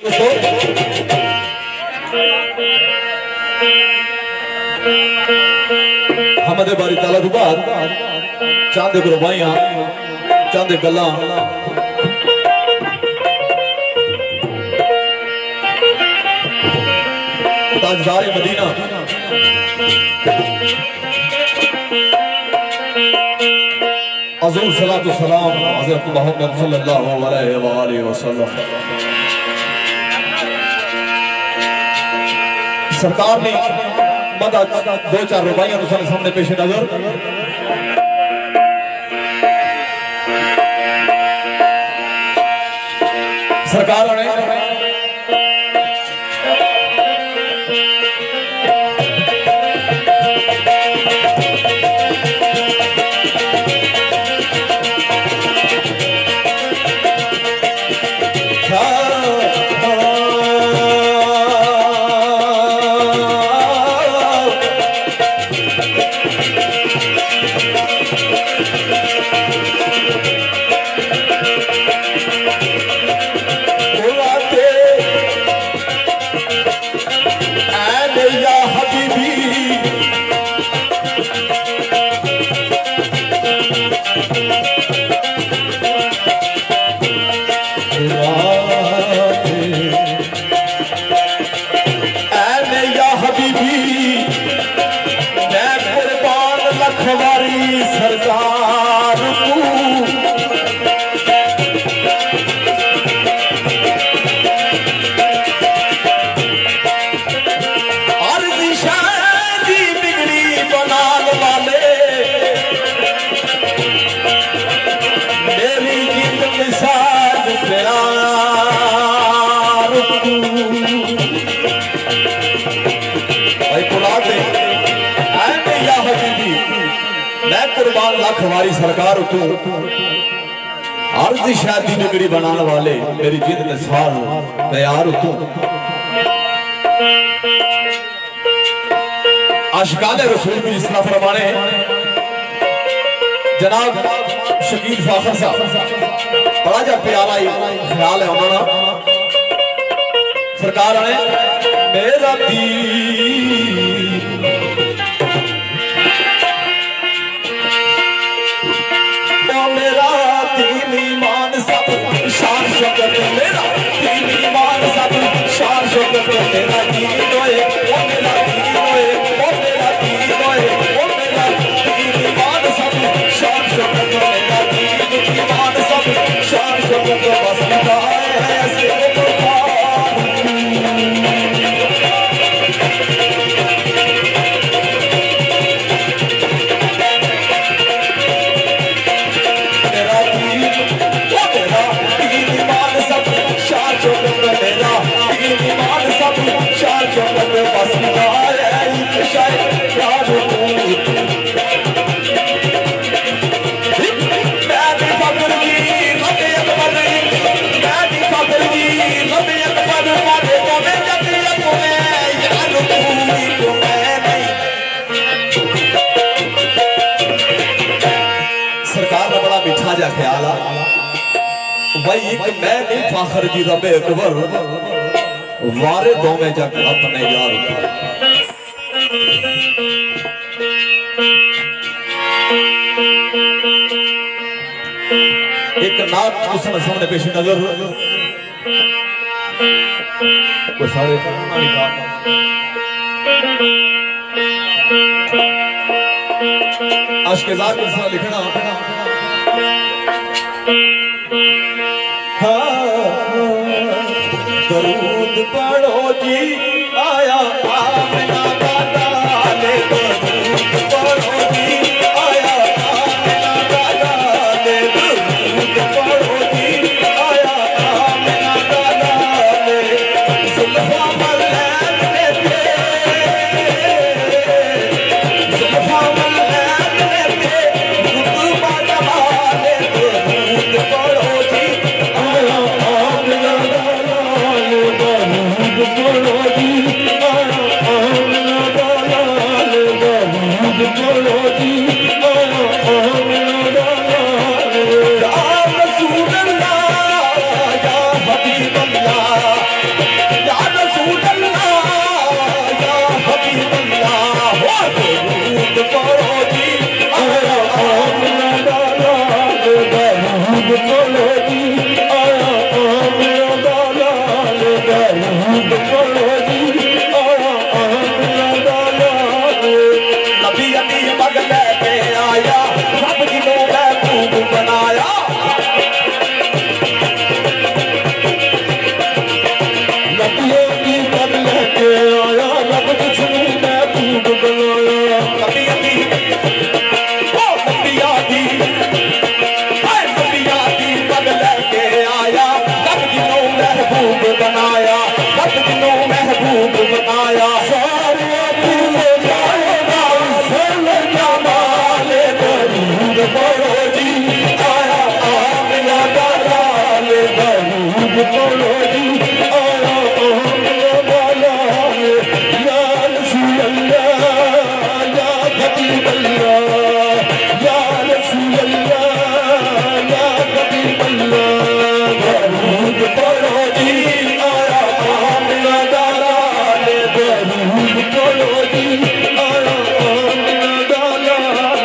हमदे बारी ताला दुबार चांदे गुरबाइयां चांदे गल्लां ताजदार मदीना अज़ीम सलातो सलाम हज़रत मोहम्मद सल्लल्लाहु अलैहि वसल्लम। सरकार ने मदद दो चार रुबाइयां तो सामने पेश नजर सरकार ने सरकार अर्ज़ शादी बिगड़ी बनान वाले मेरी गीत मिसाल प्यार भाई बुला दे या हबीबी मैं कुर्बान लाख वारी सरकार तू अर्ज़ शादी बिगड़ी बनाने वाले मेरी जिद में सार तैयार तू। आशिकाने रसूल भी इस तरह फरमाने जनाब शकील फाखर साहब बड़ा जा प्यारा ख्याल है उन्होंने सरकार ने मेरा मेरा दीन ईमान सब शान शौकत मेरा दीन ईमान सब शान शौकत मेरा दीन होए ओ मेरा दीन होए ओ मेरा दीन होए ओ मेरा दीन ईमान सब शान शौकत मेरा दीन ईमान सब शान शौकत बस निभाए है ऐसे सरकार का बड़ा मीठा जा ख्याल भाई एक मैं नहीं फाखर जी रबे अकबर वारे दो में जग अपने यार एक नात उसने सामने पेश नजर वो सारे अश्केज़ार के साथ लिखना दरूद पढ़ो जी आया आमना दादा ले दरूद पढ़ो जी आया आमना दादा ले दरूद पढ़ो जी आया आमना दादा ले सुल्फा मल्लैन लेते सुल्फा मल्लैन लेते रुतबा जमाले दरूद पढ़ो जी आया आमना दादा ले दरूद पढ़ो जी आया या रसूल अल्लाह या हबीब अल्लाह हो दरूद पढ़ो जी आया आमिना दा लाल दरूद पढ़ो जी आया आमिना दा लाल दरूद पढ़ो जी आया आमिना दा लाल नबी अली मग लेके आया रब जिन्हों महबूब बनाया नबियों की मग लेके आया रब जिन्हों महबूब बनाया नबी अली ओ नबिया दी मग लेके आया रब जिन्हों महबूब बनाया रब जिन्हों महबूब बनाया सारे पढ़ो जी आया आमिना दा लाल दरूद पढ़ो जी आया आमिना दा लाल या रसूल अल्लाह या हबीब अल्लाह या रसूल अल्लाह या हबीब अल्लाह दरूद पढ़ो जी आया आमिना दा लाल दरूद पढ़ो जी आया आमिना दा लाल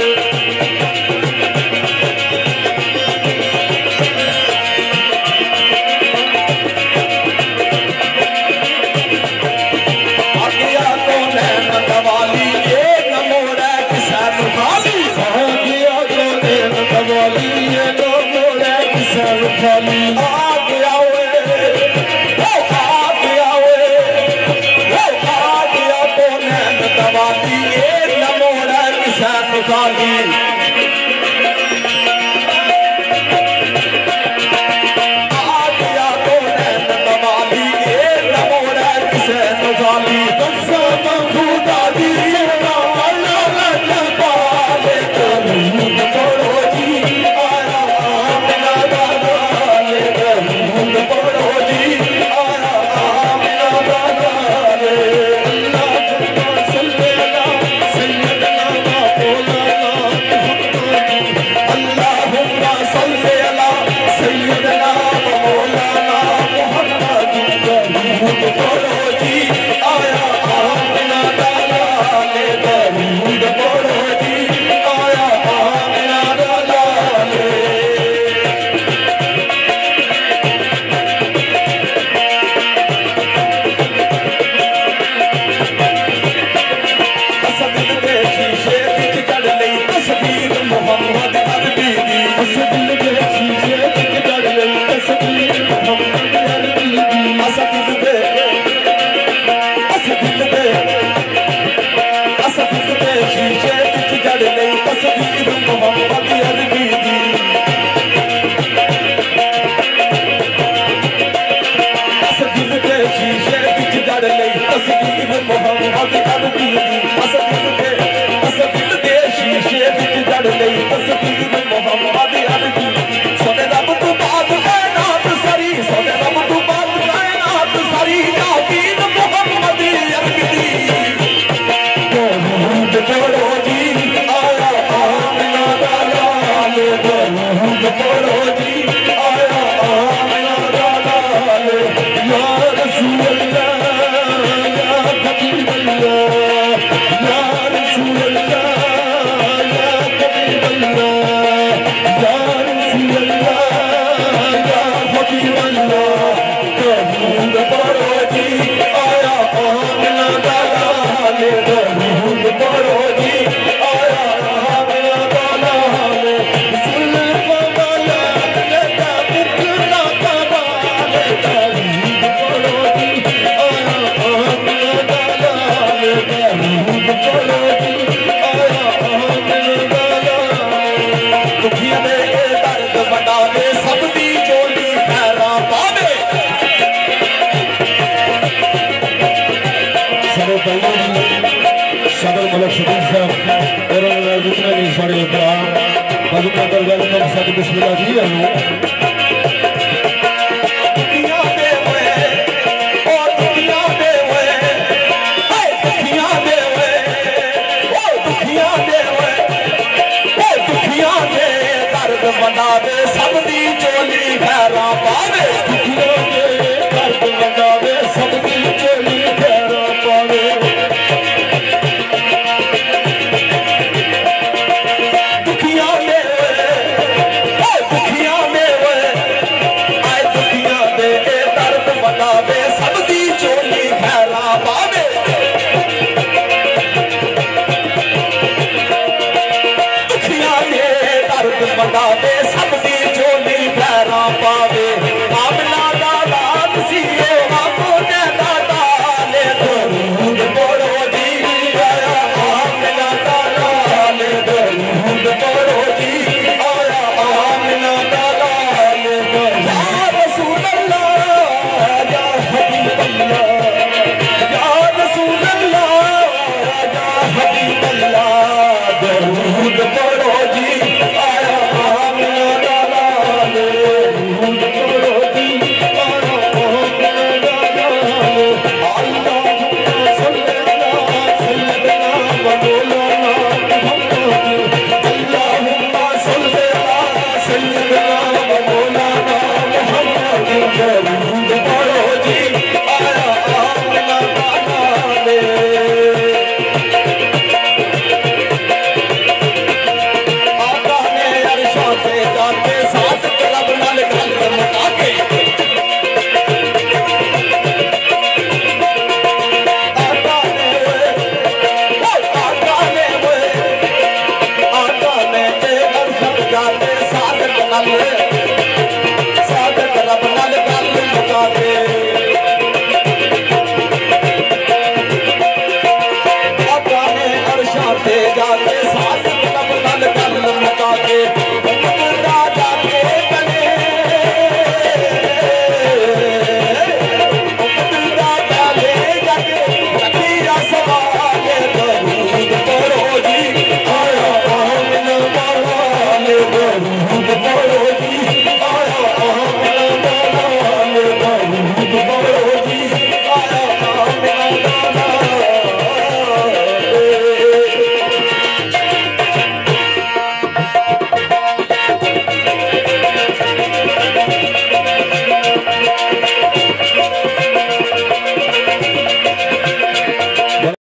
सदर मलक शरीफ साहब और दूसरे साढ़े बिस्मिल्लाह जी